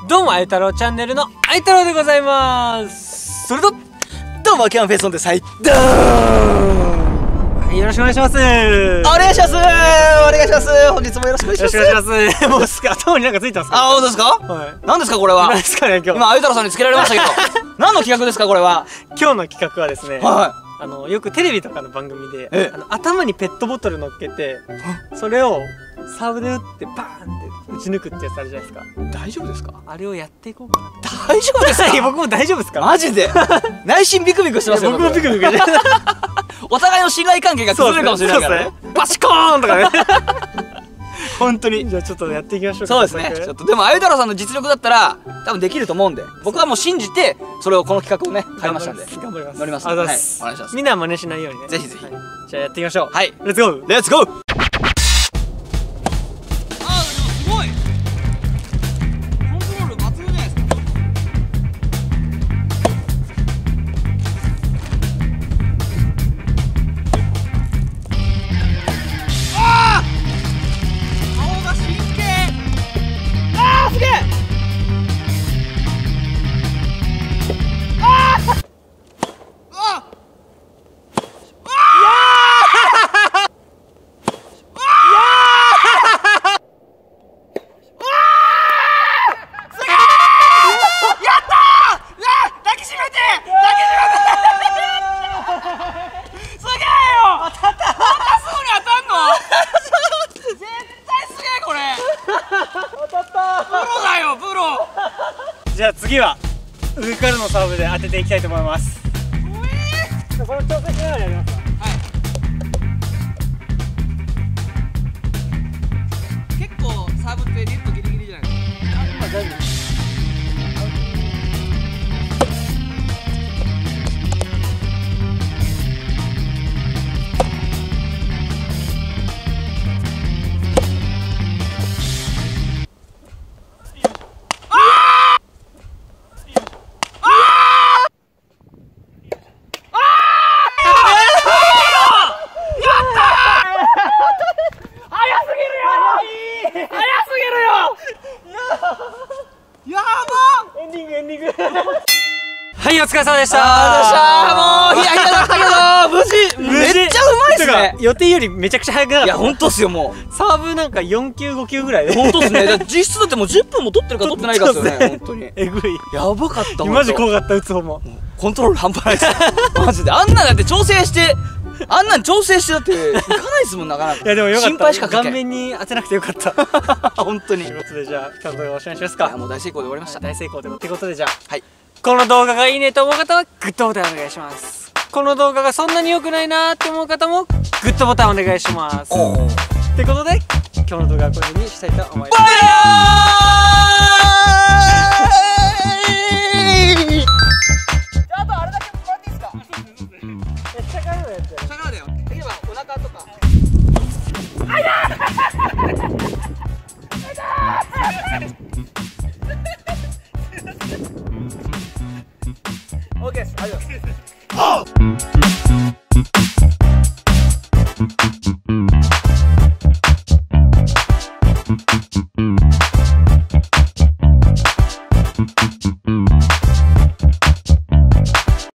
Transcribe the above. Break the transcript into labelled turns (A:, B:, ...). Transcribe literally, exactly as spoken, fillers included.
A: どうもあゆ太郎チャンネルのあゆ太郎でございます。それと
B: どうもキャンペーンソンです。はい、ど
A: ーん、よろしくお願いします。お
B: 願いします。お願いします。本日もよろしくお願いします。
A: よろしくお願いします。もうすか頭になんかついてますか。
B: あ、本当ですか。
A: はい。
B: 何ですかこれは。
A: 何ですかね、今日。
B: 今あゆ太郎さんにつけられましたけど何の企画ですかこれは。
A: 今日の企画はですね、
B: は
A: あのよくテレビとかの番組で
B: ええ
A: あの頭にペットボトル乗っけてそれをサーブで打ってバーンって打ち抜くってやつあるじゃないですか。
B: い。大丈夫ですか。
A: あれをやっていこうかなと。
B: 大丈夫ですか。
A: いや僕も大丈夫ですか。
B: マジで内心ビクビクしてますよ。
A: 僕もビクビクして
B: お互いの信頼関係が崩れるかもしれないからね。
A: バシコーンとかね
B: 本当に。
A: じゃあちょっとやっていきましょうか。
B: そうですね。ちょっとでもあゆ太郎さんの実力だったら多分できると思うんで、僕はもう信じてそれをこの企画をね変えましたんで
A: 頑張ります。
B: 乗ります。
A: ありがとうご
B: はい、
A: ざいます。
B: お願いします。
A: みんなは真似しないようにね。
B: ぜひぜひ。
A: はい、じゃあやっていきましょう。
B: はい、
A: レッツゴー。
B: レッツゴー。あー、でもすごいコントロール抜群じゃないですか。あー、顔が神経。あー、すげえ。あーあ
A: じゃあ次は上からのサーブで当てていきたいと思います。えー、この調整しながらやりますか。
B: 結構サーブってネットギリギリじゃないですか。
A: 今大丈夫です。エンディングエンディングはい、お疲れ様でした。
B: あー、もうヒヤヒヤだったけど無事めっちゃうまいっすね。
A: 予定よりめちゃくちゃ早くなかった。
B: いや本当っすよ。もう
A: サーブなんかよん球ご球ぐらいで
B: 本当っすね。だって実質だってもうじゅっぷんも取ってるか取ってないかっすよね。本当に
A: えぐい。
B: やばかった。
A: マジ怖かった。打つ方も
B: コントロール半端ないですマジで。あんなんだって調整してあんなん調整してだっていかないですもんなかなか。
A: いやでもよかった。
B: 心配しかかけ
A: 顔面に当てなくてよかった
B: 本当に。
A: ということでじゃあ今日の動画よろしくお願いします
B: いや
A: か。
B: もう大成功で終わりました。
A: 大成功でってことでじゃあ、
B: はい、
A: この動画がいいねと思う方はグッドボタンお願いします。この動画がそんなに良くないなーって思う方もグッドボタンお願いします。
B: おお
A: ってことで今日の動画はこれにしたいと思います。
B: バイバーイ。あとあれだけもらっていいですか。
A: 下からのやつ。
B: 下からだよ。できればお腹とか。
A: あいだ
B: オッケーです。ありがとうございます。